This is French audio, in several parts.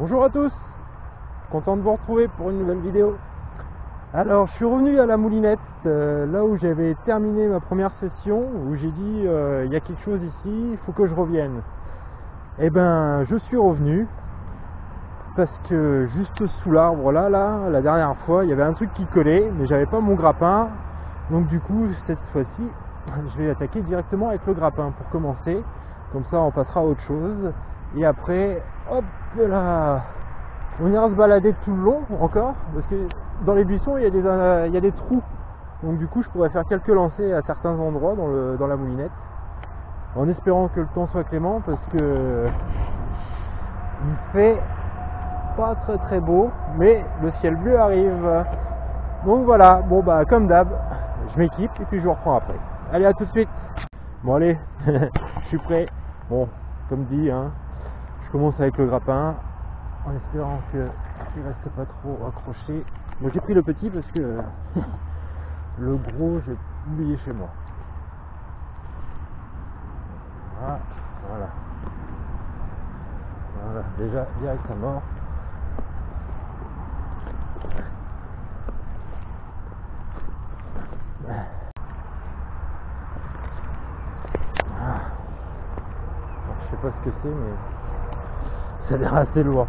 Bonjour à tous, content de vous retrouver pour une nouvelle vidéo. Alors je suis revenu à la moulinette, là où j'avais terminé ma première session, où j'ai dit il y a quelque chose ici, il faut que je revienne. Et ben je suis revenu, parce que juste sous l'arbre là, la dernière fois, il y avait un truc qui collait, mais j'avais pas mon grappin. Donc du coup cette fois-ci, je vais attaquer directement avec le grappin pour commencer, comme ça on passera à autre chose. Et après, hop là, on ira se balader tout le long encore, parce que dans les buissons il y a des trous. Donc du coup je pourrais faire quelques lancers à certains endroits dans la moulinette, en espérant que le temps soit clément, parce que il fait pas très beau, mais le ciel bleu arrive. Donc voilà, bon bah comme d'hab, je m'équipe et puis je vous reprends après. Allez, à tout de suite. Bon allez, je suis prêt. Bon, comme dit, hein, je commence avec le grappin, en espérant qu'il reste pas trop accroché. Moi j'ai pris le petit parce que le gros j'ai oublié chez moi. Voilà, déjà direct à mort. Je sais pas ce que c'est, mais ça a l'air assez lourd.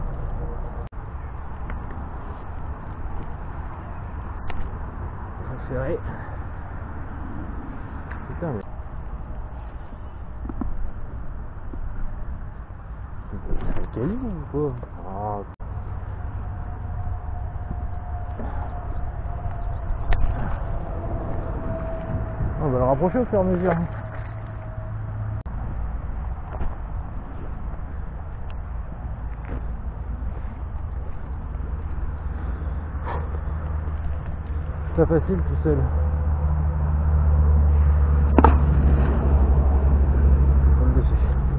Serré. Putain, mais c'est un caillou ou quoi? Oh. On va le rapprocher au fur et à mesure. C'est pas facile tout seul. Comme dessus.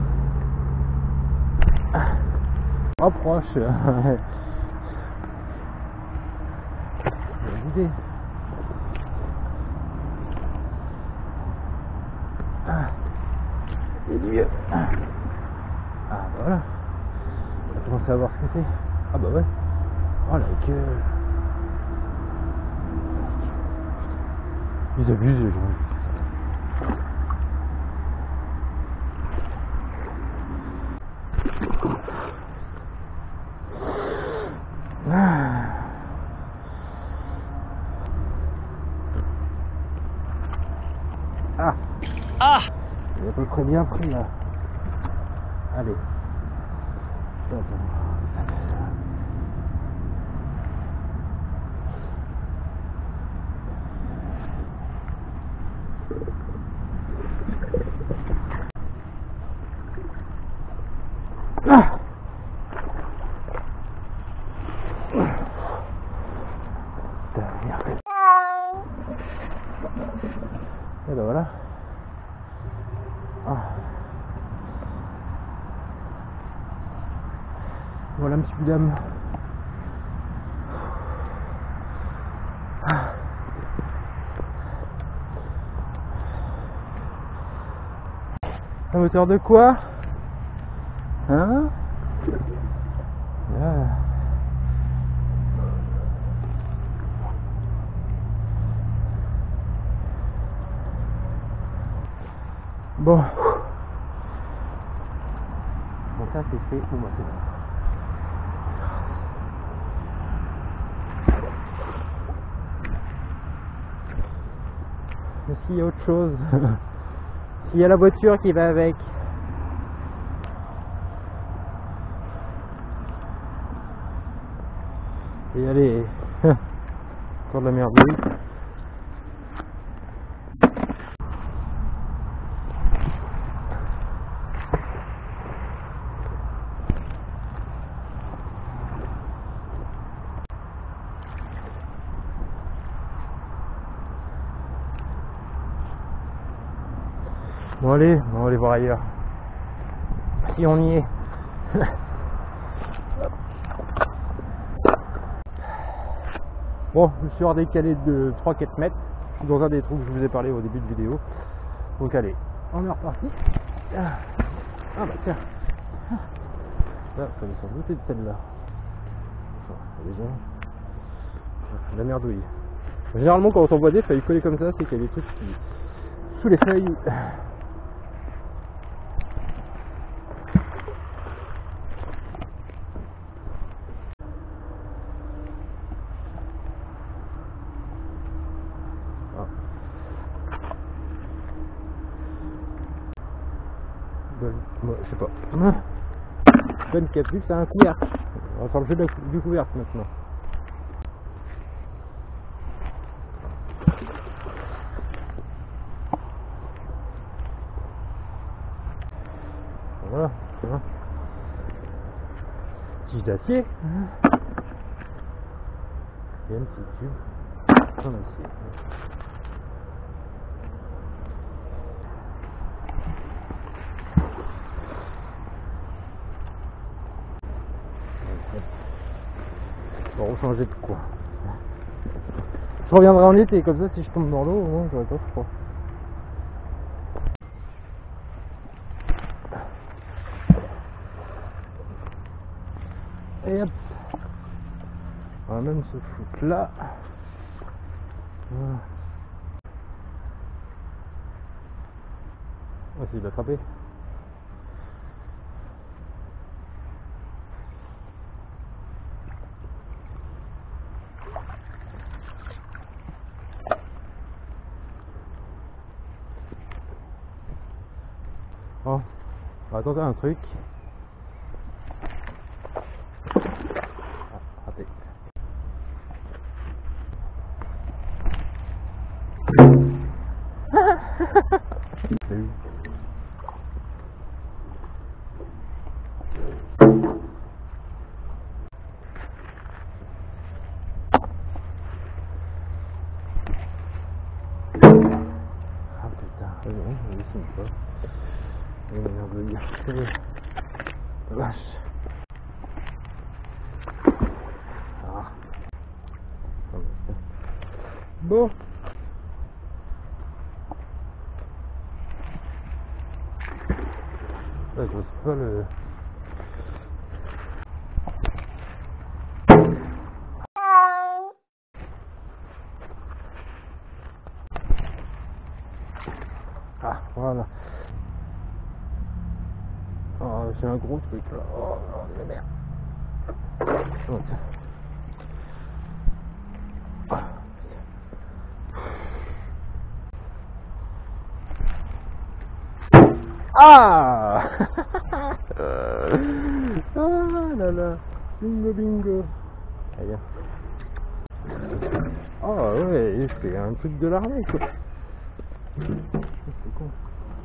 Approche. L'idée. Et du mieux. Ah voilà. On va commencer à voir ce que c'est. Ah bah ouais. Oh la gueule. Ils abusent les gens. Ah, il est à peu près bien pris là. Allez. Et ben voilà. Voilà un petit peu d'âme. À hauteur de quoi? Hein? Bon. Bon, ça c'est fait. Bon, bah c'est bon. Est-ce qu'il y a autre chose? S'il y a la voiture qui va avec. Et allez. Encore de la merde. Bon allez, on va aller voir ailleurs. Si on y est. Bon, je suis hors décalé de 3-4 mètres. Je suis dans un des trous que je vous ai parlé au début de vidéo. Donc allez, on est reparti. Ah bah tiens. Là, ça me semble douter de celle-là. Déjà, la merdouille. Généralement quand on voit des feuilles collées comme ça, c'est qu'il y a des trucs qui... sous les feuilles. Moi, je sais pas. Bonne cap, vu que c'est un couvercle. On va faire le jeu du couvercle maintenant. Voilà. Tige d'acier. Et un petit tube en acier. On va rechanger de quoi. Je reviendrai en été, comme ça si je tombe dans l'eau, au moins j'aurai pas froid. Et hop. On va même se foutre là. Voilà. On va essayer de l'attraper. Bon, on va tenter un truc. Ah, raté. Salut. Ah putain, je dessine pas. Vache. Ah. Bon. Là, je vois pas le... Ah, voilà. Oh, c'est un gros truc là. Oh, la merde. Oh, ah ah là là. Bingo bingo. Allez. Oh ouais, c'est un truc de l'armée quoi. C'est con.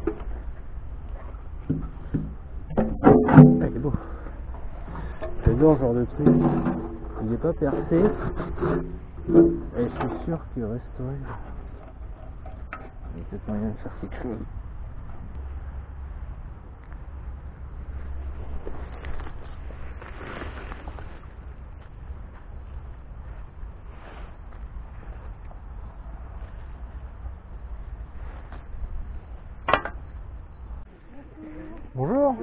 Ah, il est beau. J'adore ce genre de truc. Il n'est pas percé. Et je suis sûr qu'il resterait. Il y a peut-être moyen de faire quelque chose. Bonjour.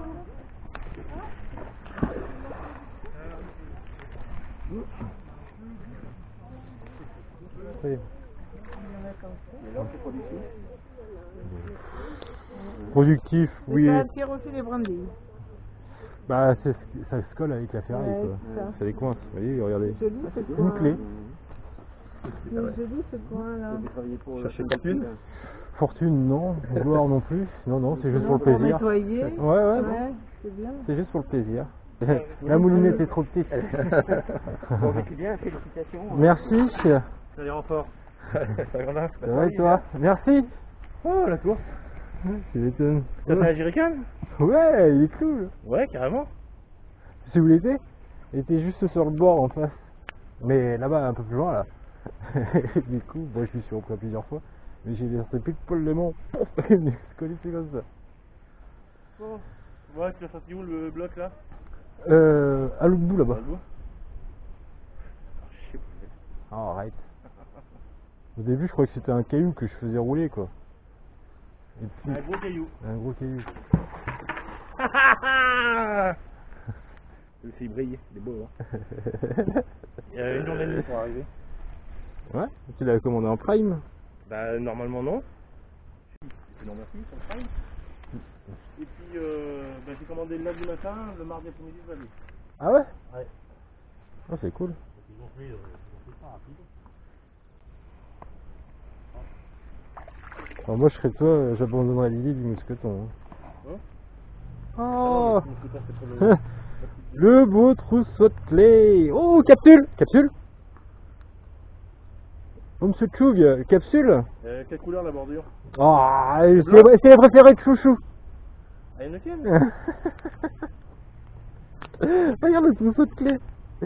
Oui. Productif, oui. Ça attire aussi les brindilles. Bah, ça se colle avec la ferraille quoi. Ça les coince. Vous voyez, regardez. C'est joli ce Une coin. clé. C'est joli ce coin là. Chercher fortune. Fortune non, gloire non plus. Non, non, c'est juste pour le plaisir. Nettoyer. Ouais, c'est bien. c'est juste pour le plaisir. La moulinette est trop petite. Bon, c'est bien, félicitations. Merci. Salut renfort. Ça va et toi? Merci. Oh, la course. Tu m'étonnes. T'as fait la jerrycan? Ouais, il est cool. Ouais, carrément. C'est où il était? Il était juste sur le bord en face. Mais là-bas, un peu plus loin là. Du coup, bon, je me suis repris plusieurs fois. Mais j'ai laissé plus de poil de mon. Il me collissait comme ça. Bon. Ouais, tu l'as sorti où le bloc là? À l'autre bout là-bas. Je sais pas. Oh, arrête. Au début, je croyais que c'était un caillou que je faisais rouler quoi. Et puis, Un gros caillou. un gros caillou. Le fait briller, il est beau. Hein. Il y a une journée et demie pour arriver. Ouais, tu l'avais commandé en Prime. Bah normalement non. C'est non merci, c'est en Prime. Et puis bah, j'ai commandé le lundi matin, le mardi après-midi je l'avais. Ah ouais? Ouais. Oh, c'est cool. Ils ont fait ça rapide. Alors moi je serais toi, j'abandonnerais l'idée du mousqueton. Hein. Oh, le beau trousseau de clés. Oh, capsule. Capsule. Oh, monsieur Tchoug, capsule. Quelle couleur la bordure? Oh, c'est la préférée de Chouchou. Ah, il y en a qu'une? Regarde le trousseau de clés.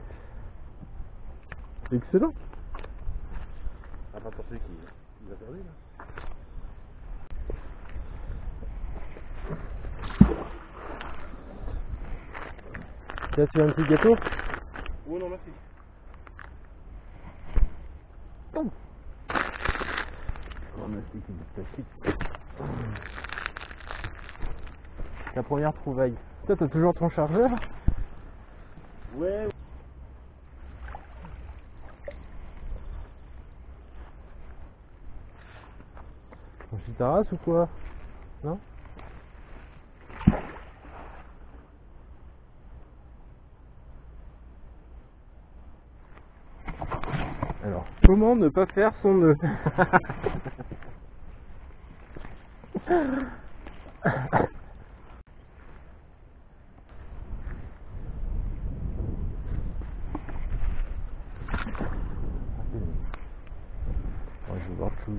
Excellent. Ah, pas pour celui qui a perdu là. Là, tu veux un petit gâteau? Oh non, merci. Bon. Oh, merci, c'est du plastique. La première trouvaille. Toi, t'as toujours ton chargeur? Ouais. Ton Chitaras ou quoi? Non? Alors, comment ne pas faire son nœud? Oh, je vais voir tout.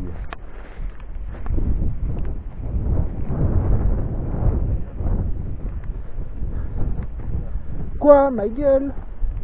Quoi, ma gueule?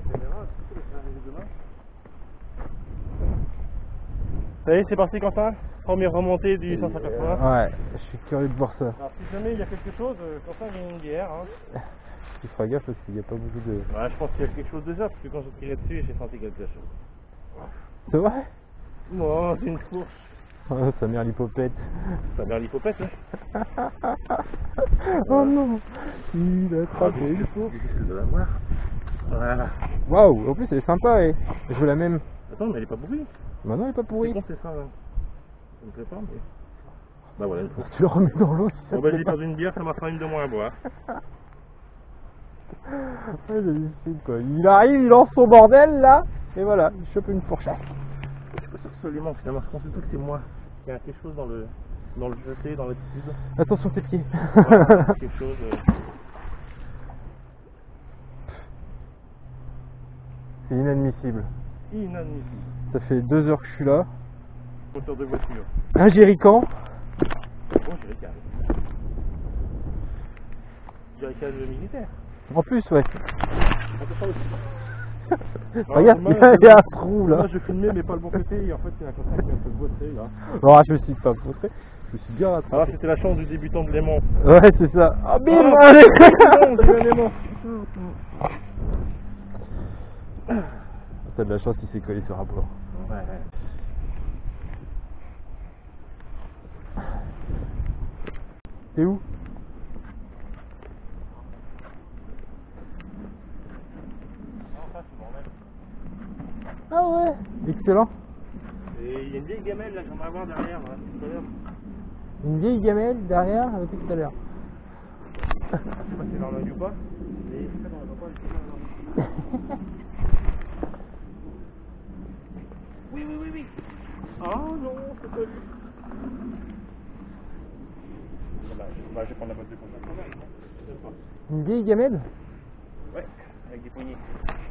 Ça y est, c'est parti Quentin. Première remontée du 180. Ouais, je suis curieux de voir ça. Alors si jamais il y a quelque chose, Quentin il y a une guerre. Hein. Tu feras gaffe parce qu'il n'y a pas beaucoup de... Ouais, je pense qu'il y a quelque chose déjà, parce que quand j'ai tiré dessus, j'ai senti quelque chose. C'est vrai? Non, c'est une fourche. Oh, sa mère l'hypopète. Ça mère l'hypopète, hein. Oh non, il a attrapé une fourche. Difficile de la voir. Voilà. Waouh, en plus elle est sympa, eh. Je veux la même. Attends, mais elle est pas pourrie. Bah non, elle est pas pourrie. C'est con, c'est ça, là. Ça me plaît pas, mais... Bah voilà, une fourche. Tu la remets dans l'eau si ça Bon te bah plaît j'ai pas. perdu une bière, ça m'a fait une de moins à boire. Ouais, j'hallucine, quoi. Il arrive, il lance son bordel là, et voilà, il chope une fourchette. Je suis pas sûr absolument, finalement, je pense plutôt que c'est moi. Il y a quelque chose dans le jeté, dans l'attitude. Attention tes pieds. Voilà, quelque chose... C'est inadmissible. inadmissible. Ça fait 2 heures que je suis là. Moteur de voiture. Un jerrycan. Bon, jerrycan. Jerrycan militaire. En plus, ouais. Non, Regarde, moi, il y a un trou là. Moi je filmais mais pas le bon côté, et en fait c'est un contact qui est un peu bossé là. Non, je me suis pas poussé. Je me suis bien rattrapé. Alors c'était la chance du débutant de Léman. Ouais, c'est ça. Ah, bim, Ah, allez. non, j'ai eu un Léman. T'as de la chance qu'il s'est collé sur un rapport. Ouais. T'es où? Ah ouais, excellent. Et il y a une vieille gamelle là que j'aimerais voir derrière, là, tout à l'heure. Une vieille gamelle derrière depuis tout à l'heure. Je sais pas si elle en a vu ou pas, mais en fait on la voit pas, Oui. Oh non, c'est pas lui. Bah, je vais prendre la boîte de contact quand même, non? Une vieille gamelle? Ouais, avec des poignées.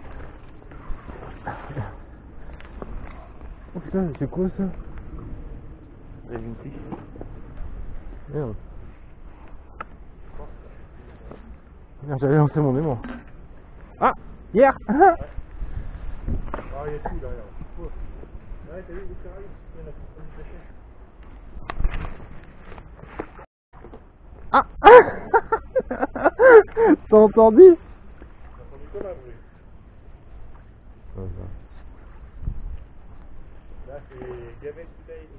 Oh putain, c'est quoi ça? Avec une tige. Merde. Merde, j'avais lancé mon aimant. Ah, hier. Ah, il y a tout derrière. Ouais, t'as vu, il est sérieux. Il y en a pour du déchet. Ah. T'as entendu? J'ai entendu comme un bruit. Là, c'est gamelle bouteille.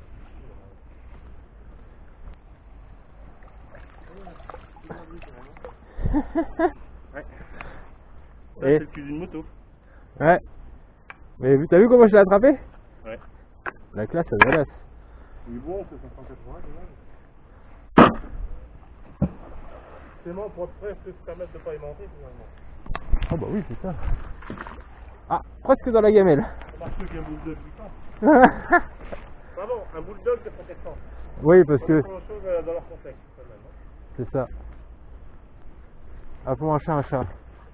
Ouais. c'est le cul d'une moto. Ouais. Mais t'as vu comment je l'ai attrapé? Ouais. La classe, ça badass. Il est bon, c'est 580 quand même. C'est bon pour presque se permettre de pas aimanter finalement. Ah bah oui, c'est ça. Ah, presque dans la gamelle. Ça marche mieux qu'un bulldog puissant. Pardon, un bulldog de protection. Oui, parce que C'est autre chose dans leur contexte. Quand même, hein. c'est ça. Appelons un chat un chat.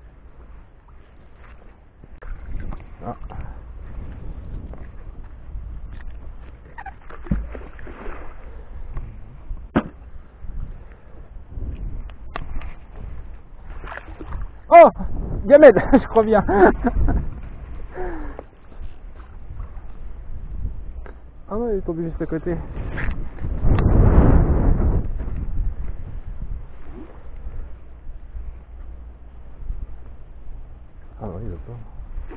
Ah. Oh, gamelle, je crois bien. Ah non, il est tombé juste à côté. Ah non, il va pas.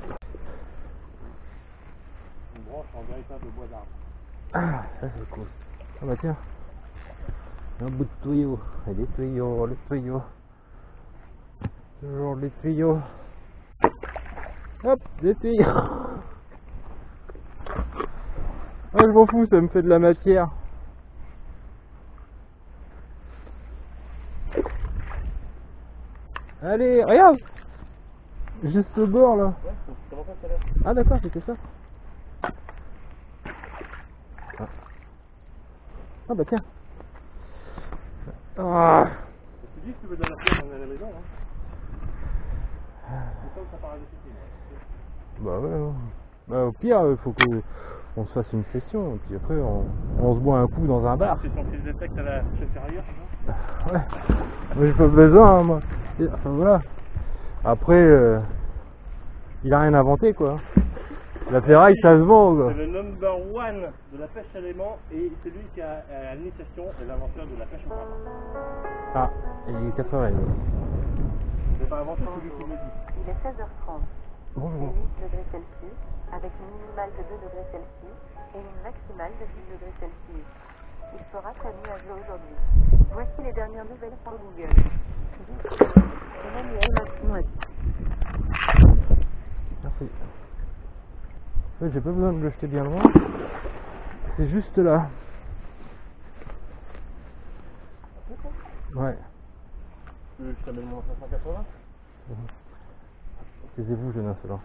Une branche en véritable bois d'arbre. Ah, ça c'est cool. Ah bah tiens. Un bout de tuyau. Et des tuyaux, les tuyaux. Toujours les tuyaux. Hop, des tuyaux. Ah, je m'en fous, ça me fait de la matière. Allez, regarde. Juste au bord là. Ouais, comment ça a l'air? Ah d'accord, c'était ça. Ah bah tiens. Ah. Tu dis que tu veux de la pierre dans la maison, hein? C'est comme ça paraît difficile. Bah ouais. Non. Bah au pire, il faut que on se fasse une session, et puis après on se boit un coup dans un bar. C'est ton fils de texte à la chef ferrailleur, c'est ça? Ouais. Moi j'ai pas besoin, hein, moi. Enfin voilà. Après, il a rien inventé quoi. La ferraille, ça se vend quoi. C'est le number one de la pêche à l'aimant et c'est lui qui a l'initiation et l'inventeur de la pêche au bras. Ah, il est 80. C'est pas inventé, c'est lui qui me dit. Il est 16h30. Bonjour. 8 degrés Celsius, avec une minimale de 2 degrés Celsius et une maximale de 10 degrés Celsius. Il fera très nuageux aujourd'hui. Voici les dernières nouvelles par Google. Emmanuel Macron a dit. Merci. Ouais, j'ai pas besoin de le jeter bien loin. C'est juste là. Ouais. Je t'amène mon 580. Taisez-vous, jeune insolent.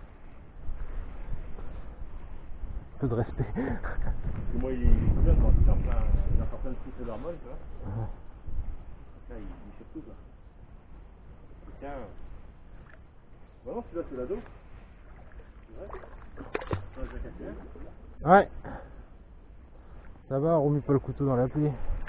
Un peu de respect. Et moi, il est bien quand il est en plein, il a en plein de poussées d'hormones, tu vois. Là, il fait tout, quoi. Tiens. Vraiment, celui-là, c'est l'ado. C'est vrai. Ouais, j'ai cassé. Ouais. Ça va, on remet pas le couteau dans la pluie.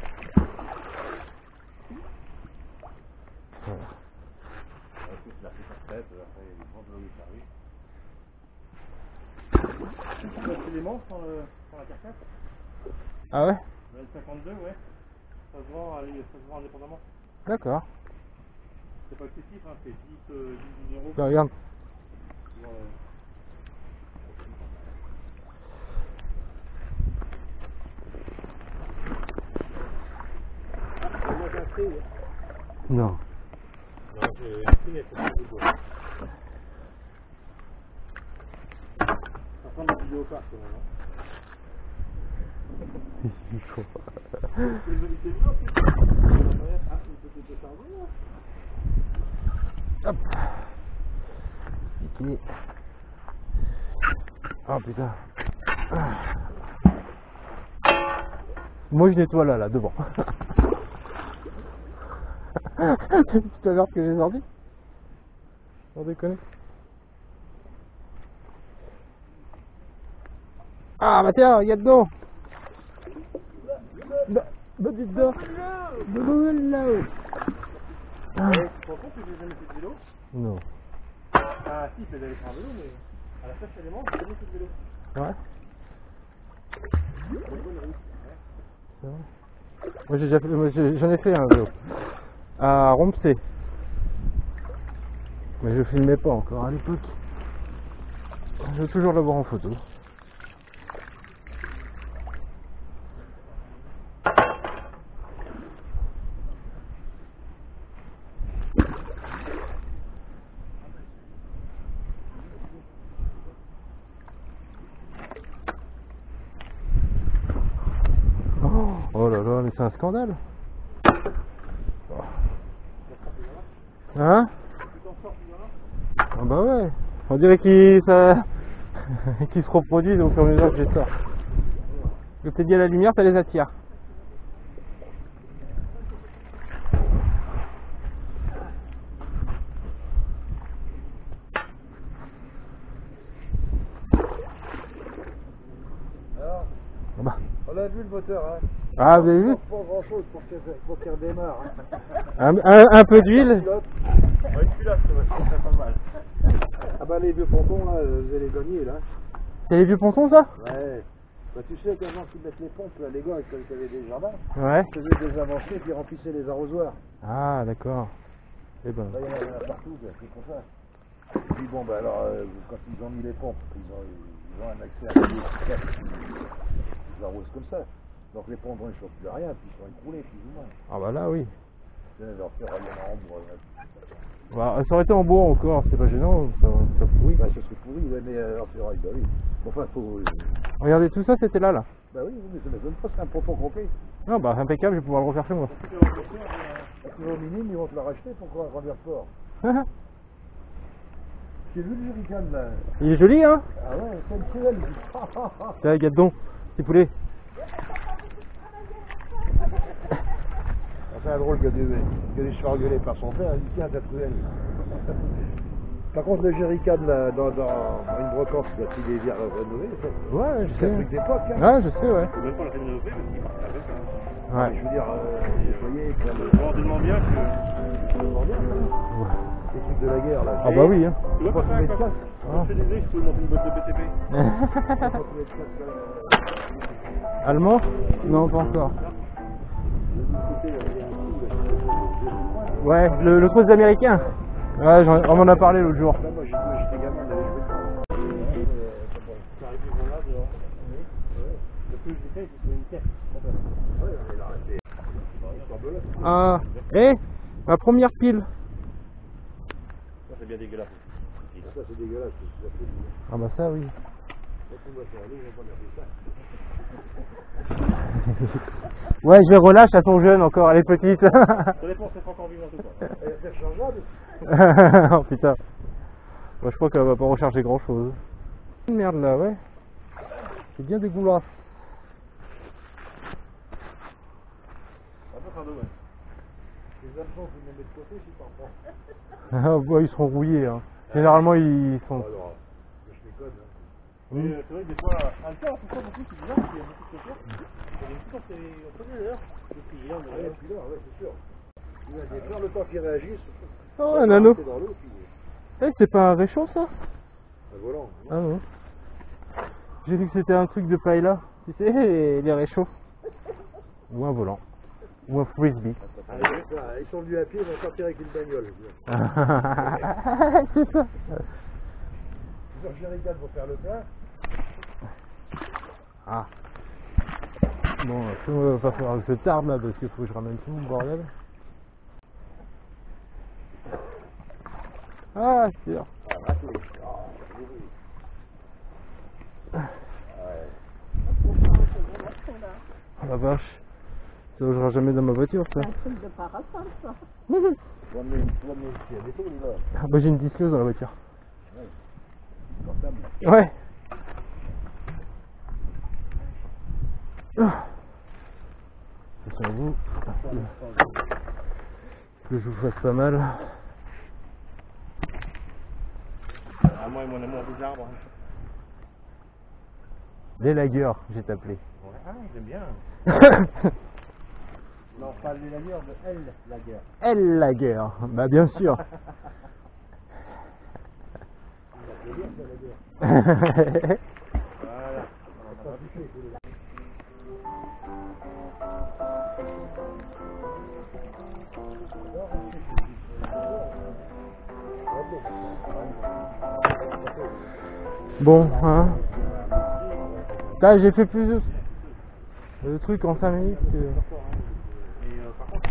Voilà. Écoute, il a fait sa tête, après, il y a des grands blocs qui arrivent. Tu peux passer les manches sur la carcasse? Ah ouais? Le L52, ouais. Ça se vend indépendamment. D'accord. C'est pas excessif, hein, c'est 10 euros. Bah, regarde. Non. Non, j'ai un prix, mais c'est pas du bois. Ça ressemble à un vidéo parc, quand même. Il faut. C'est bien, c'est ah, une petite de charbon, là. Hop. Ok. Oh putain. Moi je nettoie là, devant. Tu peux voir ce que j'ai sorti? Sans déconner. Ah bah tiens, il y a dedans. Bah dedans. Là-haut. Ouais, tu te rends compte que j'ai jamais fait de vélo? Non. Ah si, c'est d'aller faire un vélo, mais à la pêche à l'aimant, j'ai jamais fait de vélo. Ouais. C'est une bonne route. C'est vrai. Moi j'ai déjà fait, j'en ai fait un vélo. À Rompsé. Mais je filmais pas encore à l'époque. Je veux toujours l'avoir en photo. mais c'est un scandale. Hein? Ah bah ouais. On dirait qu'il qu'il se reproduisent au fur et à mesure que je les sors. Le peut-être bien la lumière, ça les attire. Alors, Bah. on a vu le moteur, hein. Ah, vous avez vu? Pas grand chose pour qu'il redémarre. Hein. Un peu d'huile. Ouais, une culotte, c'est pas mal. Ah bah les vieux pontons là, vous allez les gagner là. C'est les vieux pontons ça? Ouais. Bah tu sais qu'avant qu'ils mettent les pompes, là, les gars quand ils avaient des jardins, Ouais. ils faisaient des avancées puis remplissaient les arrosoirs. Ah d'accord. Eh ben. Là il y en a partout, c'est comme ça. Et puis bon bah alors quand ils ont mis les pompes, ils ont un accès à ils arrosent comme ça. Donc les pompes ils ne chauffent plus rien, puis ils sont écroulés plus ou moins. Ah bah là oui. Leur faire rien en bois. Bah, ça aurait été en bois encore, c'est pas gênant, ça pourrit. Bah, ce serait pourri, ouais, mais alors c'est vrai, bah oui. Enfin, faut. Regardez, tout ça c'était là. Bah oui, mais ça ne donne pas, c'est un pompon complet. Non bah impeccable, je vais pouvoir le refaire chez moi. Au minimum, ils vont te la racheter pour qu'on grandir fort. J'ai vu le jerrycan là. Il est joli hein? Ah ouais, c'est une cruelle. Tiens, gadon, petit poulet. C'est un drôle que de se faire engueuler par son père, il dit tiens, t'as cruelle. Par contre, le jerrycan là, dans une brocante, là, il est bien rénové. Ouais, je C'est un sais. truc d'époque. Hein. Ouais, je sais, ouais. C'est même pas la rénover parce qu'il part avec ça. Ouais. Mais je veux dire, vous voyez, on voit tellement bien que. Tellement bien, ça. Les trucs de la guerre là. Ah bah oui, hein. Tu vois pas ça, quoi. Ah. Je fais des ailes, je peux monter une boîte de BTP. Allemand? Non, pas encore. Ouais, le truc américain. Ouais, on m'en a parlé l'autre jour. Moi j'étais gamin, j'avais joué. Ça arrive là, dehors. Le plus je fais, c'est une caisse. Ouais, il a arrêté. Ah, ma première pile. Ça c'est bien dégueulasse. Ça c'est dégueulasse, c'est ça. Ah bah ça oui. Ouais, je les relâche, elles sont jeunes encore, elle est petite. Ça dépend si c'est encore vivant ou pas. Elle est rechargeable. Oh putain. Moi, je crois qu'elle va pas recharger grand chose. Merde là, ouais. C'est bien dégueulasse. Un peu fardeau, ouais. Les absents, vous les mettez de côté si t'en prends. Ah bah ils seront rouillés. Hein. Généralement ils sont... Alors, je déconne. Mais c'est vrai que des fois, un temps, tout ça, beaucoup, c'est bizarre, parce qu'il y a beaucoup de chauffeurs. Il y a une petite on connaît d'ailleurs. Depuis hier, ouais, c'est sûr. Il y a des fleurs, le temps qu'ils réagissent. Oh, un anneau. Dans l'eau, puis... C'est pas un réchaud ça? Un volant. Ah non. J'ai vu que c'était un truc de paella. Tu sais, les réchauds. Ou un volant. Ou un frisbee. Ils sont venus à pied, ils vont sortir avec une bagnole. C'est ça. Leur jerrycan pour faire le plein. Ah. Bon, il va pas falloir que je tarde là parce qu'il faut que je ramène tout mon bordel. Ah, c'est sûr. Ah la vache. Ça logera jamais dans ma voiture ça. C'est un truc de parasol, ça. Ah bah j'ai une disqueuse dans la voiture. Ouais. Attention à vous. Que je vous fasse pas mal. Ah, moi et mon amour des arbres. Les lagueurs, j'ai appelé. Ouais. Ah, j'aime bien. Non, pas les lagueurs, de elle, lagueur. Elle lagueur, bah bien sûr. Voilà. Bon, hein. Là, j'ai fait plus de trucs en 5 minutes que... Par contre,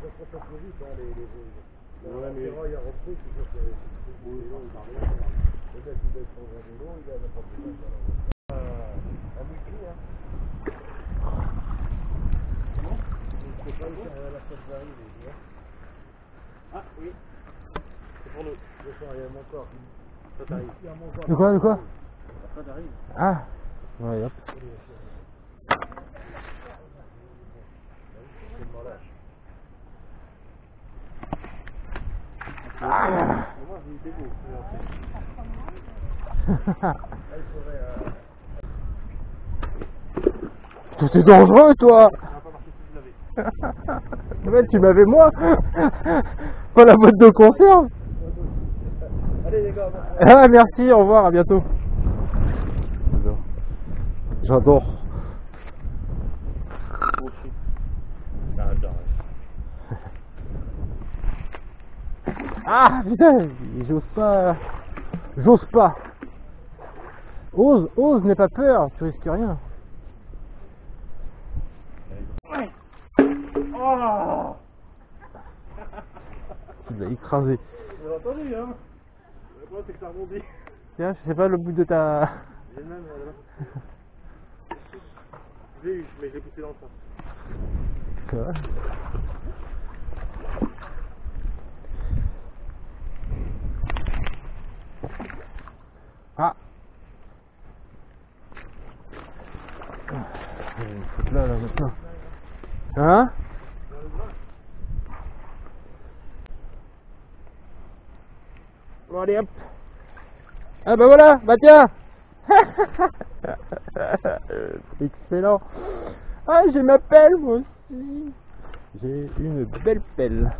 Ah oui. C'est pour nous. De quoi, de quoi? Ça t'arrive. Ah, ouais, hop. Ah. Moi, j'ai été beau. Tout est dangereux, toi. Ça va pas marcher si vous l'avez. Mais tu m'avais moi. Pas la boîte de conserve. Allez les gars. Ah, merci, au revoir, à bientôt. J'adore. Ah putain, j'ose pas. J'ose pas. Ose, n'aie pas peur, tu risques rien. Oh, Tu l'as écrasé. vous l'avez entendu, hein? Le problème, c'est que ça rebondit. Tiens, je sais pas le bout de ta... J'ai le même, là. Je l'ai eu, mais je l'ai poussé dans le sens. C'est vrai. Ah, je vais me foutre là maintenant. Hein? Bon allez hop. Ah bah voilà, bah tiens. Excellent. Ah j'ai ma pelle moi aussi. J'ai une belle pelle.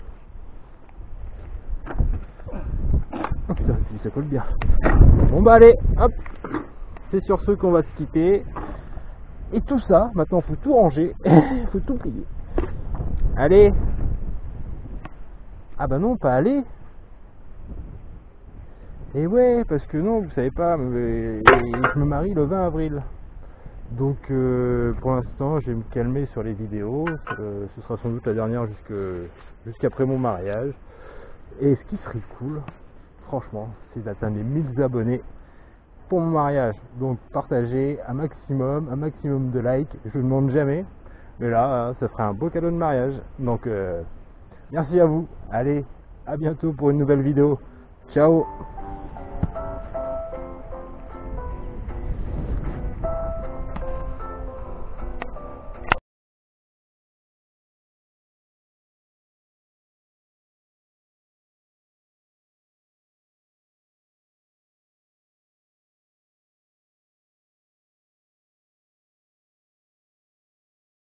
Oh putain, ça colle bien. Bon bah allez, hop. C'est sur ce qu'on va se quitter. Et tout ça, maintenant faut tout ranger. Faut tout plier. Allez. Ah bah non, pas aller. Et ouais, parce que non, vous savez pas, mais je me marie le 20 avril. Donc pour l'instant, je vais me calmer sur les vidéos. Ce sera sans doute la dernière jusqu'après mon mariage. Et ce qui serait cool, franchement, c'est d'atteindre les 1000 abonnés pour mon mariage. Donc partagez un maximum de likes. Je ne demande jamais. Mais là, ça ferait un beau cadeau de mariage. Donc merci à vous. Allez, à bientôt pour une nouvelle vidéo. Ciao.